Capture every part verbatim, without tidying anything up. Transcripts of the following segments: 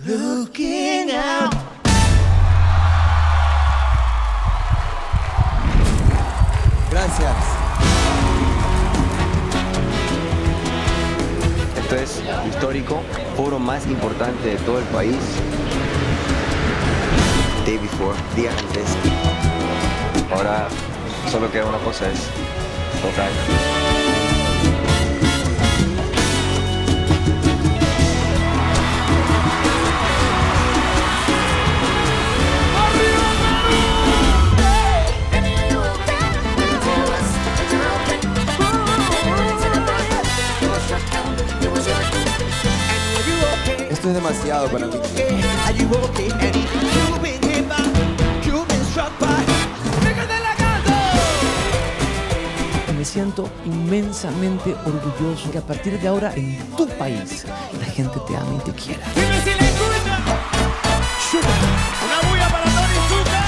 Looking out. Gracias. Esto es histórico, foro más importante de todo el país. Day before, día antes. Ahora solo queda una cosa, es tocar. Esto es demasiado para mí. Me siento inmensamente orgulloso que a partir de ahora en tu país la gente te ame y te quiera. Dime si le escucha. Una bulla para Tony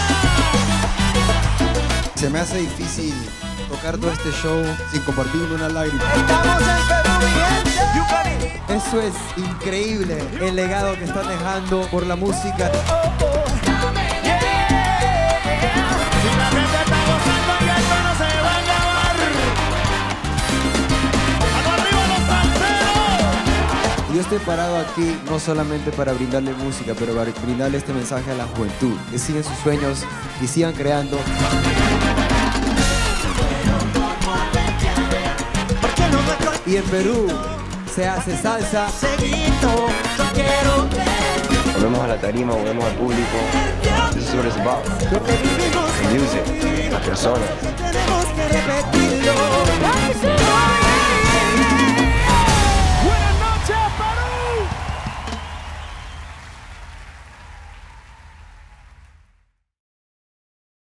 Zucca. Se me hace difícil tocar todo este show sin compartir una lágrima. Estamos en Perú, mi gente. Eso es increíble, el legado que están dejando por la música. Yo estoy parado aquí no solamente para brindarle música, pero para brindarle este mensaje a la juventud, que sigan sus sueños y sigan creando. Y en Perú se hace salsa. Volvemos a la tarima, volvemos al público. This is what it's about. The music, las personas.